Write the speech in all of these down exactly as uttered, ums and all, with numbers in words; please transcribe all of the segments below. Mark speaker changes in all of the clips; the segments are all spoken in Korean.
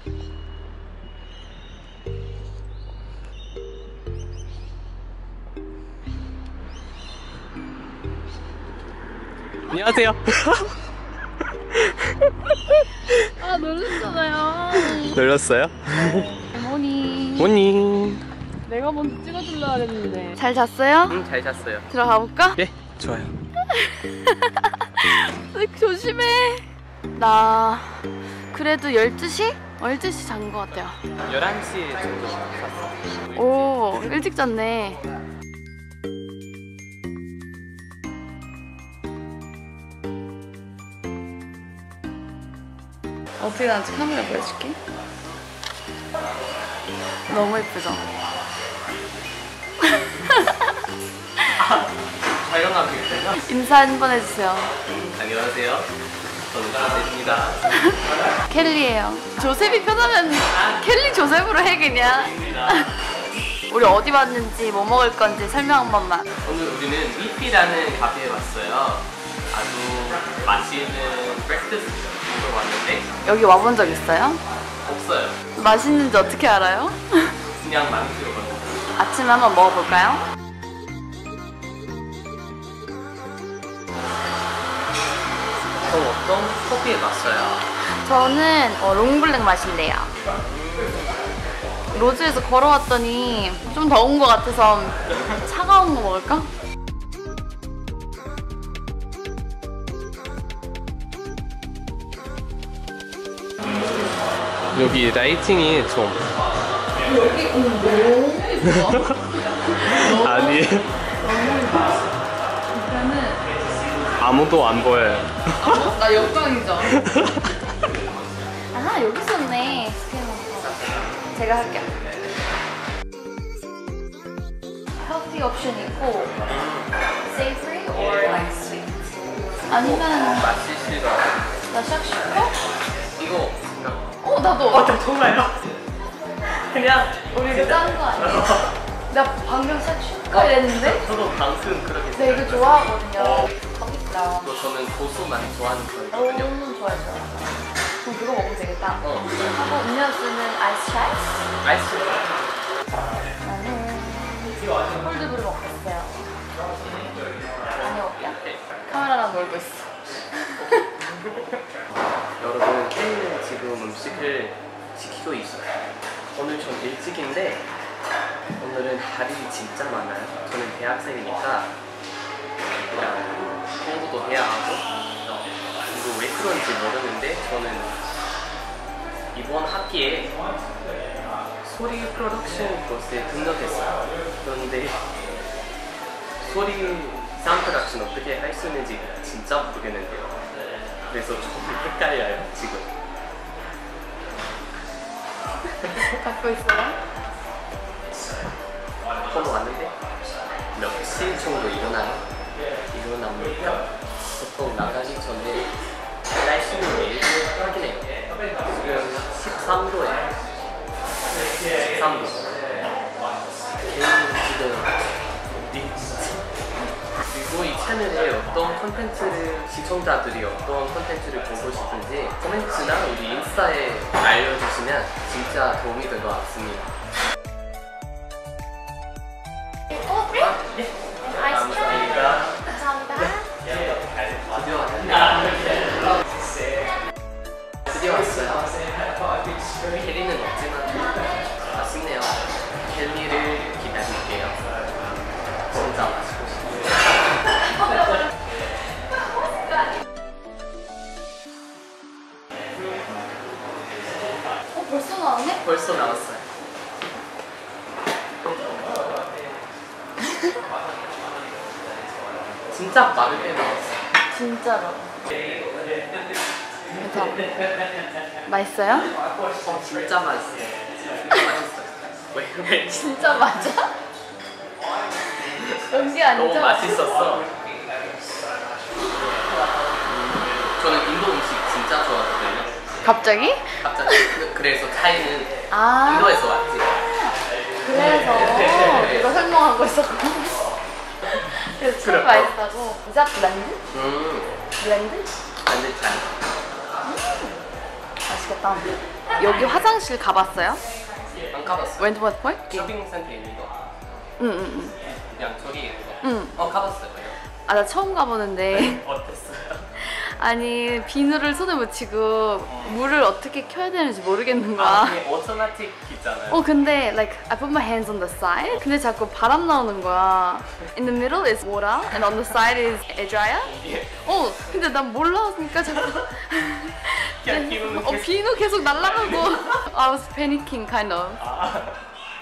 Speaker 1: 안녕하세요.
Speaker 2: 아, 놀랐잖아요.
Speaker 1: 놀랐어요?
Speaker 2: 모닝.
Speaker 1: 모닝.
Speaker 2: 내가 먼저 찍어주려고 했는데.
Speaker 3: 잘 잤어요?
Speaker 1: 응, 잘 잤어요.
Speaker 3: 들어가 볼까?
Speaker 1: 예, 좋아요.
Speaker 3: 조심해. 나 그래도 열두 시? 열두 시 잔 것 같아요.
Speaker 1: 열한 시 정도 잤어요.
Speaker 3: 오, 일찍 잤네. 어떻게 나한테 카메라 보여줄게. 너무 예쁘죠?
Speaker 1: 촬영하고 있어요?
Speaker 3: 인사 한 번 해주세요.
Speaker 1: 안녕하세요. 저는 조셉입니다.
Speaker 3: 켈리예요. 조셉이 편하면 켈리 조셉으로 해 그냥. 우리 어디 왔는지 뭐 먹을 건지 설명 한 번만.
Speaker 1: 오늘 우리는 리피라는 카페에 왔어요. 아주 맛있는 브렉퍼스트 먹으러 왔는데
Speaker 3: 여기 와본 적 있어요?
Speaker 1: 없어요.
Speaker 3: 맛있는지 어떻게 알아요?
Speaker 1: 그냥 많이 들어봤어요.
Speaker 3: 아침에 한번 먹어볼까요?
Speaker 1: 저 어떤 커피에 봤어요?
Speaker 3: 저는 어, 롱블랙 마실래요. 로즈에서 걸어왔더니 좀 더운 것 같아서 차가운 거 먹을까?
Speaker 1: 여기 라이팅이 좀
Speaker 3: 여기 너무 예뻐.
Speaker 1: 아니 아무도 안 보여요.
Speaker 3: 어? 나 역광이죠? 아, 여기 있었네. 스캔 제가 할게요. Healthy 옵션 있고 Savory or like sweet. 아니면
Speaker 1: 맛이 싫어.
Speaker 3: 나 샥슈커?
Speaker 1: 이거
Speaker 3: 어, 나도.
Speaker 1: 어, 정말요? 그냥
Speaker 3: 우리 짠거 아니야? 나 방금 샥슈커 이랬는데?
Speaker 1: 저도 방금 그렇게
Speaker 3: 네, 이거 좋아하거든요.
Speaker 1: 어.
Speaker 3: 맛있다.
Speaker 1: 또 저는 고수만 좋아하는
Speaker 3: 너무
Speaker 1: 편이거든요.
Speaker 3: 좋아요, 좋아요. 그럼 그거 먹으면 되겠다.
Speaker 1: 어.
Speaker 3: 하고 음료수는 아이스 샤이?
Speaker 1: 아이스.
Speaker 3: 나는 콜드브루 먹겠어요. 다녀올게요. 카메라랑 놀고 있어.
Speaker 1: 여러분, 혜인은 지금 음식을 시키고 있어요. 오늘 좀 일찍인데 오늘은 할 일이 진짜 많아요. 저는 대학생이니까 그냥 공부도 해야 하고 그리고 왜 그런지 모르는데 저는 이번 학기에 소리 프로덕션 코스에 등록했어요. 그런데 소리 사운드 프로덕션 어떻게 할 수 있는지 진짜 모르겠는데요. 그래서 좀 헷갈려요, 지금.
Speaker 3: 갖고 있어요?
Speaker 1: 폰도 왔는데 몇 시 정도 일어나요? 일어나니까 보통 나가기 전에 날씨는 매일 확인해요. 지금 십삼 도예요. 십삼 도. 개인은 지금 그리고 이 채널에 어떤 콘텐츠를 시청자들이 어떤 콘텐츠를 보고 싶은지 코멘트나 우리 인스타에 알려주시면 진짜 도움이 될 것 같습니다.
Speaker 3: 어, 그래?
Speaker 1: 아, 네. 감사합니다.
Speaker 3: 감사합니다.
Speaker 1: 드디어 왔네요. 드디어 왔어요. 켈리는 없지만 맛있네요. 켈리를 기다릴게요. 진짜 맛있고 싶어요.
Speaker 3: 어, 벌써 나왔네?
Speaker 1: 벌써 나왔어요. 진짜 빠르게 나왔어요.
Speaker 3: 진짜로. 그래서 맛있어요?
Speaker 1: 어, 진짜 맛있어요. 진짜 맛있어요. 왜, 왜?
Speaker 3: 진짜 맞아? 연기 아니죠?
Speaker 1: 너무 맛있었어. 음, 저는 인도 음식 진짜 좋아하거든요.
Speaker 3: 갑자기?
Speaker 1: 갑자기. 그- 그래서 차이는
Speaker 3: 아,
Speaker 1: 인도에서 왔지.
Speaker 3: 그래서 이거 설명하고 있었구나. 그래서 참
Speaker 1: 그래.
Speaker 3: 맛있다고. 이자 블렌드?
Speaker 1: 음,
Speaker 3: 블렌드?
Speaker 1: 반대찬.
Speaker 3: 맛있겠다. 여기 화장실 가봤어요?
Speaker 1: 안 가봤어요.
Speaker 3: 웬트워드 포인트?
Speaker 1: 쇼핑센터에 있는 거.
Speaker 3: 응응응.
Speaker 1: 그냥 저기 있는 거.
Speaker 3: 응.
Speaker 1: 어 가봤어요.
Speaker 3: 아 나 처음 가보는데
Speaker 1: 어땠어요?
Speaker 3: 아니 비누를 손에 묻히고 물을 어떻게 켜야 되는지 모르겠는 거야.
Speaker 1: 아, 그게 오토마틱 있잖아요.
Speaker 3: 어 근데 like I put my hands on the side 근데 자꾸 바람 나오는 거야. In the middle is water and on the side is air dryer.
Speaker 1: 예.
Speaker 3: 어 근데 난 몰라니까 자꾸
Speaker 1: 그냥 비누는
Speaker 3: 어
Speaker 1: 계속-
Speaker 3: 비누 계속 날아가고 I was panicking kind of.
Speaker 1: 아.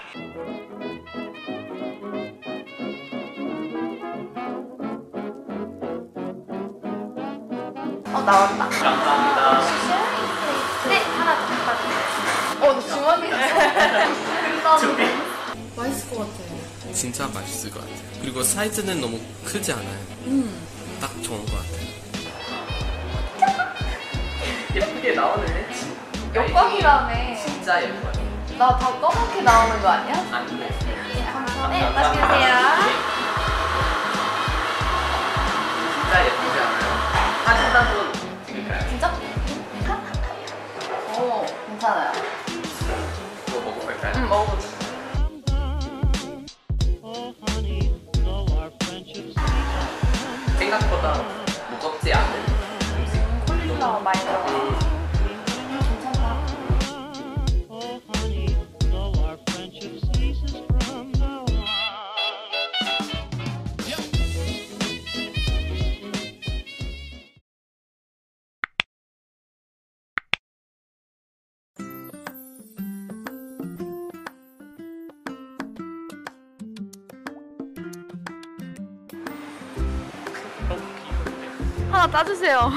Speaker 3: 어 나왔다.
Speaker 1: 감사합니다.
Speaker 3: 네 하나 더 부탁드려요. 어 주머니
Speaker 1: 준비.
Speaker 3: 맛있을 것 같아요.
Speaker 1: 진짜 맛있을 것 같아요. 그리고 사이즈는 너무 크지 않아요.
Speaker 3: 음.
Speaker 1: 딱 좋은 것 같아요. 예쁘게 나오네.
Speaker 3: 역광이라며.
Speaker 1: 진짜 예뻐요.
Speaker 3: 나 다 검게 나오는 거 아니야?
Speaker 1: 안 돼.
Speaker 3: 네 맛있게 드세요.
Speaker 1: 진짜 예쁘지 않아요? 사진 한번 찍을까요?
Speaker 3: 진짜? 오 괜찮아요.
Speaker 1: 뭐 먹어볼까요?
Speaker 3: 응 먹어보자.
Speaker 1: 생각보다 무겁지 않은 음식.
Speaker 3: 콜리플라워 많이 들어가.
Speaker 1: 음,
Speaker 3: 괜찮다. 하나 따주세요.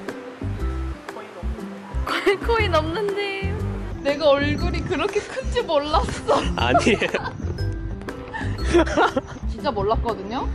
Speaker 3: 코인 코인 없는데. 내가 얼굴이 그렇게 큰지 몰랐어.
Speaker 1: 아니에요.
Speaker 3: 진짜 몰랐거든요.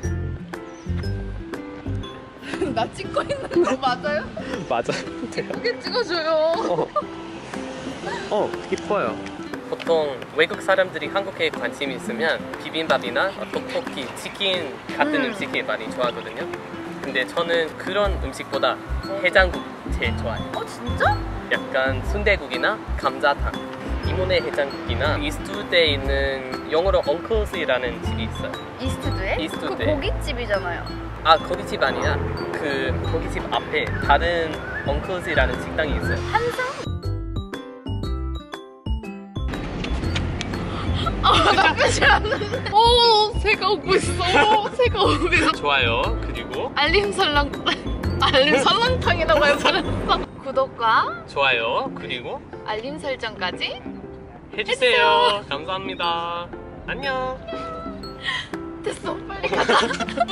Speaker 3: 나 찍고 있는 거 맞아요?
Speaker 1: 맞아요.
Speaker 3: 예쁘게 찍어줘요.
Speaker 1: 어, 어 이뻐요. 보통 외국 사람들이 한국에 관심이 있으면 비빔밥이나 떡볶이, 치킨 같은
Speaker 3: 음.
Speaker 1: 음. 식이 많이 좋아하거든요. 근데 저는 그런 음식보다 해장국 제일 좋아해요.
Speaker 3: 어 진짜?
Speaker 1: 약간 순대국이나 감자탕, 이모네 해장국이나 이스트우드에 있는 영어로 엉클스라는 집이 있어요.
Speaker 3: 이스트드에?
Speaker 1: 이스트드에.
Speaker 3: 그 고깃집이잖아요.
Speaker 1: 아 거기 집 아니야. 그 거기 집 앞에 다른 엉클스라는 식당이 있어요.
Speaker 3: 한상? 아 나쁘지 않은데. 오 새가 오고 있어. 새가 오고 있어.
Speaker 1: 좋아요. 그리고
Speaker 3: 알림 설렁 알림 설렁탕이라고 해버렸어. 구독과
Speaker 1: 좋아요. 그리고
Speaker 3: 알림 설정까지
Speaker 1: 해주세요. 감사합니다. 안녕.
Speaker 3: 됐어 빨리 가자.